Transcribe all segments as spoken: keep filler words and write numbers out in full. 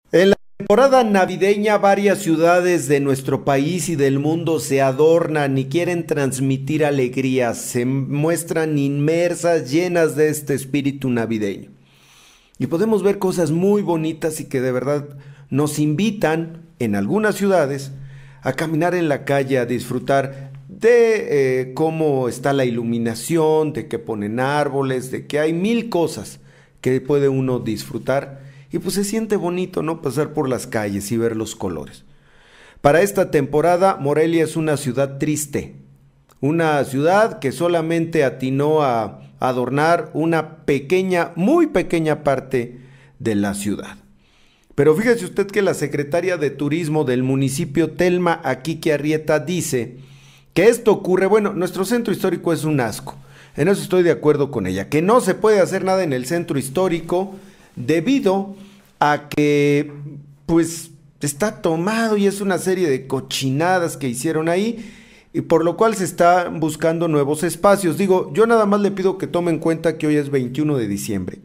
En la temporada navideña, varias ciudades de nuestro país y del mundo se adornan y quieren transmitir alegrías, se muestran inmersas, llenas de este espíritu navideño. Y podemos ver cosas muy bonitas y que de verdad nos invitan, en algunas ciudades, a caminar en la calle, a disfrutar de eh, cómo está la iluminación, de que ponen árboles, de que hay mil cosas que puede uno disfrutar. Y pues se siente bonito, ¿no? Pasar por las calles y ver los colores. Para esta temporada, Morelia es una ciudad triste. Una ciudad que solamente atinó a adornar una pequeña, muy pequeña parte de la ciudad. Pero fíjese usted que la secretaria de Turismo del municipio, Telma Aquique Arrieta, dice que esto ocurre, bueno, nuestro centro histórico es un asco. En eso estoy de acuerdo con ella, que no se puede hacer nada en el centro histórico debido a que, pues, está tomado y es una serie de cochinadas que hicieron ahí, y por lo cual se está buscando nuevos espacios. Digo, yo nada más le pido que tome en cuenta que hoy es veintiuno de diciembre.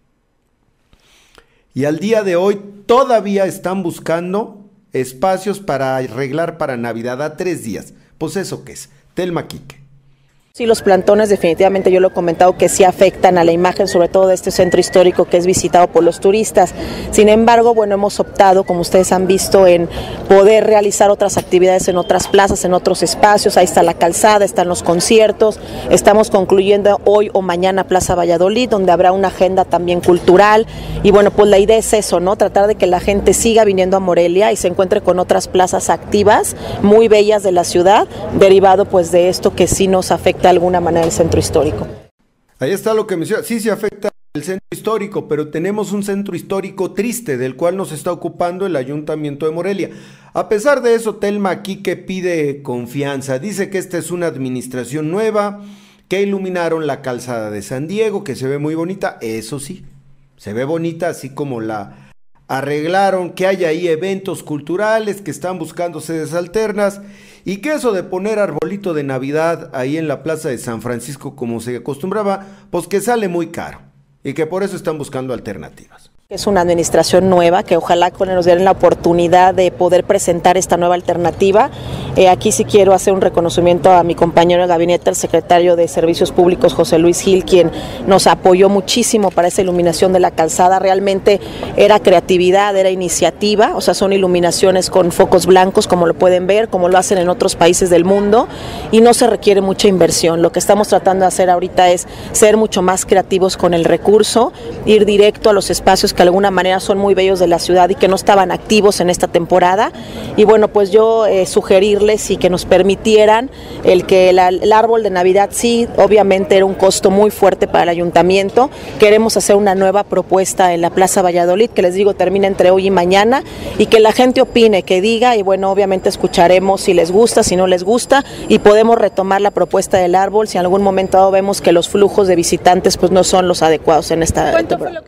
Y al día de hoy todavía están buscando espacios para arreglar para Navidad a tres días. Pues eso qué es, Telma Aquique. Sí, los plantones definitivamente, yo lo he comentado, que sí afectan a la imagen, sobre todo de este centro histórico que es visitado por los turistas. Sin embargo, bueno, hemos optado, como ustedes han visto, en poder realizar otras actividades en otras plazas, en otros espacios. Ahí está la calzada, están los conciertos. Estamos concluyendo hoy o mañana Plaza Valladolid, donde habrá una agenda también cultural. Y bueno, pues la idea es eso, ¿no? Tratar de que la gente siga viniendo a Morelia y se encuentre con otras plazas activas, muy bellas de la ciudad, derivado pues de esto que sí nos afecta de alguna manera el centro histórico. Ahí está lo que menciona, sí se afecta el centro histórico, pero tenemos un centro histórico triste del cual nos está ocupando el Ayuntamiento de Morelia. A pesar de eso, Telma Aquique pide confianza, dice que esta es una administración nueva, que iluminaron la calzada de San Diego, que se ve muy bonita, eso sí, se ve bonita así como la arreglaron, que hay ahí eventos culturales, que están buscando sedes alternas, y que eso de poner arbolito de Navidad ahí en la plaza de San Francisco como se acostumbraba, pues que sale muy caro, y que por eso están buscando alternativas. Es una administración nueva que ojalá con nos den la oportunidad de poder presentar esta nueva alternativa. Eh, aquí sí quiero hacer un reconocimiento a mi compañero de gabinete, el secretario de Servicios Públicos, José Luis Gil, quien nos apoyó muchísimo para esa iluminación de la calzada. Realmente era creatividad, era iniciativa, o sea, son iluminaciones con focos blancos, como lo pueden ver, como lo hacen en otros países del mundo, y no se requiere mucha inversión. Lo que estamos tratando de hacer ahorita es ser mucho más creativos con el recurso, ir directo a los espacios que de alguna manera son muy bellos de la ciudad y que no estaban activos en esta temporada. Y bueno, pues yo eh, sugerirles y que nos permitieran el que la, el árbol de Navidad, sí, obviamente era un costo muy fuerte para el ayuntamiento. Queremos hacer una nueva propuesta en la Plaza Valladolid, que les digo termina entre hoy y mañana, y que la gente opine, que diga, y bueno, obviamente escucharemos si les gusta, si no les gusta, y podemos retomar la propuesta del árbol si en algún momento dado vemos que los flujos de visitantes pues no son los adecuados en esta temporada.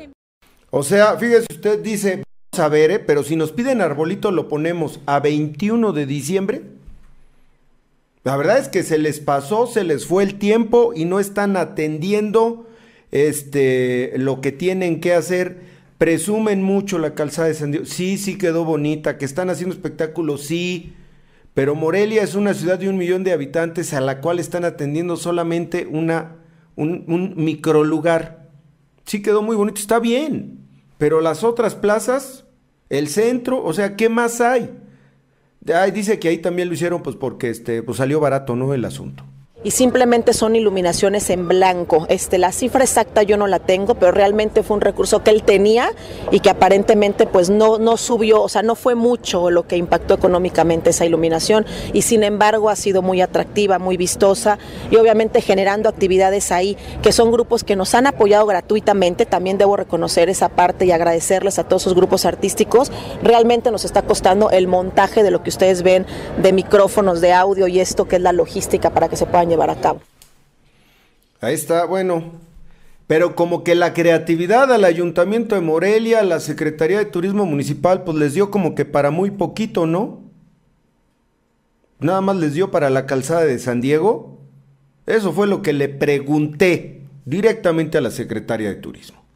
O sea, fíjese usted, dice, vamos a ver, ¿eh? Pero si nos piden arbolito lo ponemos a veintiuno de diciembre. La verdad es que se les pasó, se les fue el tiempo y no están atendiendo este, lo que tienen que hacer. Presumen mucho la calzada de San Diego. Sí, sí quedó bonita, que están haciendo espectáculos, sí. Pero Morelia es una ciudad de un millón de habitantes a la cual están atendiendo solamente una, un, un microlugar. Sí quedó muy bonito, está bien, pero las otras plazas, el centro, o sea, ¿qué más hay? Ay, dice que ahí también lo hicieron pues porque este, pues salió barato, ¿no? El asunto. Y simplemente son iluminaciones en blanco. Este, la cifra exacta yo no la tengo, pero realmente fue un recurso que él tenía y que aparentemente pues no, no subió, o sea, no fue mucho lo que impactó económicamente esa iluminación, y sin embargo ha sido muy atractiva, muy vistosa, y obviamente generando actividades ahí, que son grupos que nos han apoyado gratuitamente. También debo reconocer esa parte y agradecerles a todos esos grupos artísticos. Realmente nos está costando el montaje de lo que ustedes ven, de micrófonos, de audio y esto que es la logística para que se puedan llevar a cabo. Ahí está, bueno, pero como que la creatividad al Ayuntamiento de Morelia, a la Secretaría de Turismo Municipal, pues les dio como que para muy poquito, ¿no? Nada más les dio para la calzada de San Diego. Eso fue lo que le pregunté directamente a la Secretaría de Turismo.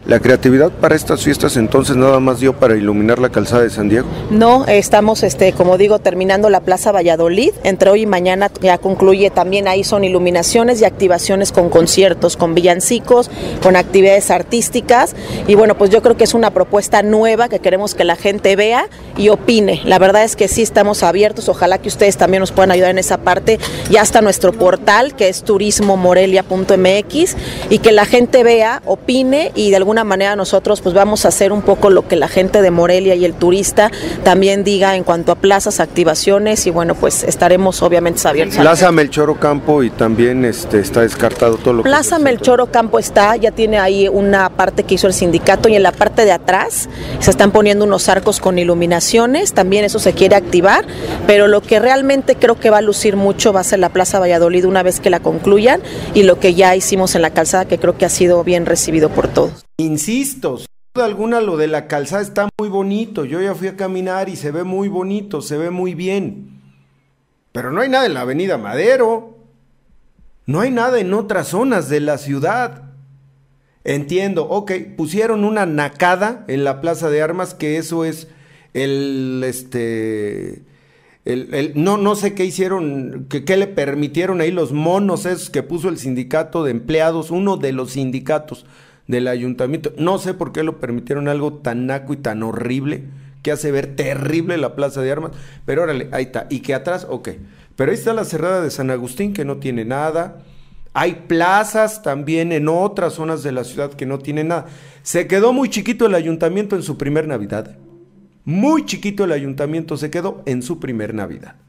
¿La creatividad para estas fiestas entonces nada más dio para iluminar la calzada de San Diego? No, estamos, este, como digo, terminando la Plaza Valladolid. Entre hoy y mañana ya concluye, también ahí son iluminaciones y activaciones con conciertos, con villancicos, con actividades artísticas. Y bueno, pues yo creo que es una propuesta nueva que queremos que la gente vea y opine. La verdad es que sí estamos abiertos, ojalá que ustedes también nos puedan ayudar en esa parte. Ya está nuestro portal, que es turismo morelia punto m x, y que la gente vea, opine, y de alguna manera nosotros pues vamos a hacer un poco lo que la gente de Morelia y el turista también diga en cuanto a plazas, activaciones, y bueno, pues estaremos obviamente abiertos. Plaza Melchor Ocampo, y también este está descartado todo lo que Plaza Melchor Ocampo está, ya tiene ahí una parte que hizo el sindicato, y en la parte de atrás se están poniendo unos arcos con iluminaciones, también eso se quiere activar, pero lo que realmente creo que va a lucir mucho va a ser la Plaza Valladolid una vez que la concluyan, y lo que ya hicimos en la calzada, que creo que ha sido bien recibido por todos. Insisto, sin duda alguna lo de la calzada está muy bonito, yo ya fui a caminar y se ve muy bonito, se ve muy bien, pero no hay nada en la Avenida Madero, no hay nada en otras zonas de la ciudad. Entiendo, ok, pusieron una nacada en la Plaza de Armas, que eso es el, este, el, el no, no sé qué hicieron, que, qué le permitieron ahí los monos esos que puso el sindicato de empleados, uno de los sindicatos del ayuntamiento, no sé por qué lo permitieron, algo tan naco y tan horrible, que hace ver terrible la Plaza de Armas, pero órale, ahí está, y que atrás, ok, pero ahí está la Cerrada de San Agustín, que no tiene nada. Hay plazas también en otras zonas de la ciudad que no tienen nada. Se quedó muy chiquito el ayuntamiento en su primer Navidad. Muy chiquito el ayuntamiento se quedó en su primer Navidad.